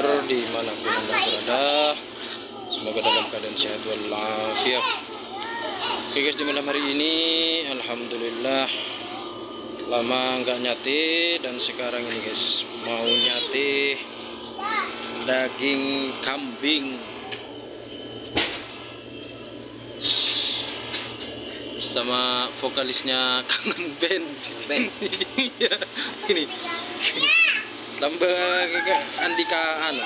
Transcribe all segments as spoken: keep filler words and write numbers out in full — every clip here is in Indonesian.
subscriber dimanapun anda berada, semoga dalam keadaan sehat walafiat. Oke guys, di malam hari ini alhamdulillah lama nggak nyate, dan sekarang ini guys mau nyate daging kambing sama vokalisnya Kangen Band. Band. Iya, ini. Tambah Andika Ana.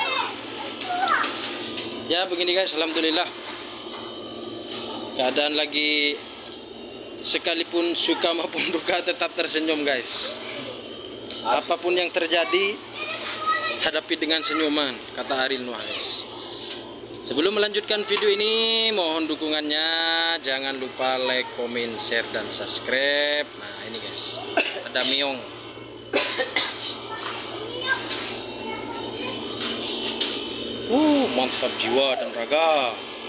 Ya begini guys, alhamdulillah. Keadaan lagi sekalipun suka maupun duka tetap tersenyum guys. Apapun yang terjadi hadapi dengan senyuman, kata Ariel Noah guys. Sebelum melanjutkan video ini, mohon dukungannya, jangan lupa like, komen, share, dan subscribe. Nah ini guys, ada miong. Uh, mantap jiwa dan raga.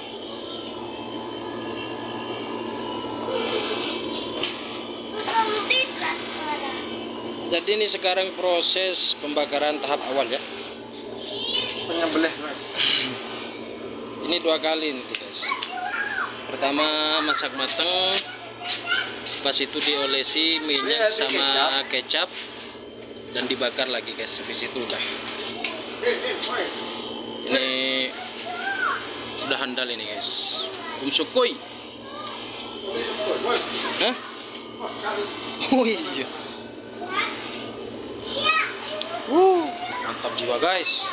Jadi ini sekarang proses pembakaran tahap awal ya. Penyembelih. Ini dua kali nih guys. Pertama masak matang, pas itu diolesi minyak sama kecap dan dibakar lagi guys. Habis itu udah. Ini udah handal ini guys. Umsukoi. Hah? Oh iya. Uh, mantap jiwa guys.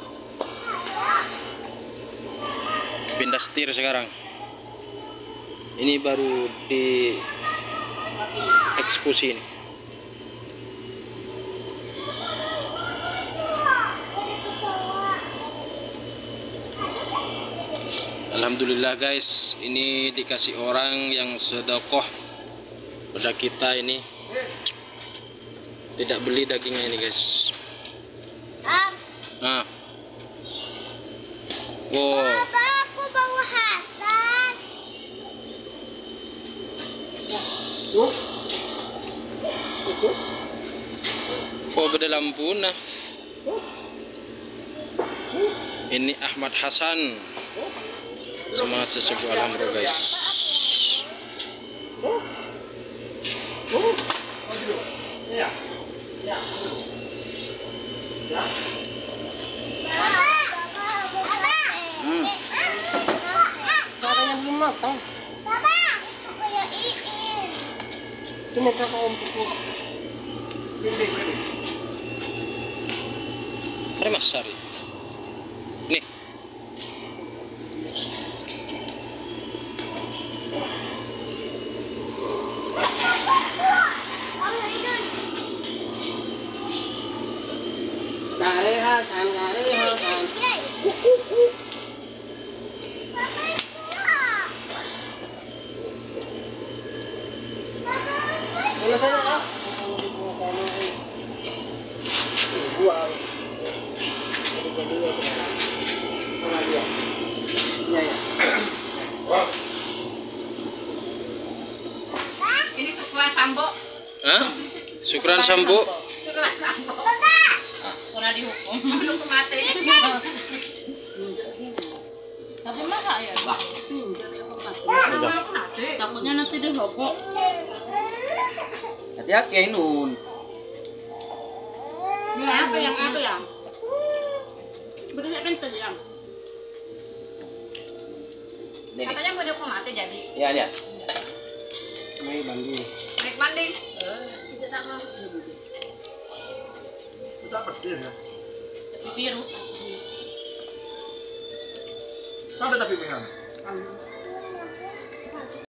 Pindah setir sekarang. Ini baru di eksekusi ini. Alhamdulillah guys, ini dikasih orang yang sedekah pada kita ini. Tidak beli dagingnya ini guys. Nah. Wow. Oh, beda lampu nah. Ini Ahmad Hasan sama sesepuh alhamdulillah guys. Hmm. Caranya belum matang. Cuma kakak om cukup. Ada masar nih. Gare Hasan, gare Hasan. Mana sana kak? Buang. Ya ya. Ini syukuran sambo. Hah? Syukuran sambo. Syukuran sambo. Pernah dihukum, menunggu mati. Tapi masa ya? Takutnya nanti dihukum. Hati-hati ya Nun. Ini apa yang apa yang? Bersih kan yang. Katanya mau dihukum mati jadi. Iya lihat. Ini banding. Naik banding. Tidak tak mau. Kita petir ya. Biru. Ada tapi pilihan.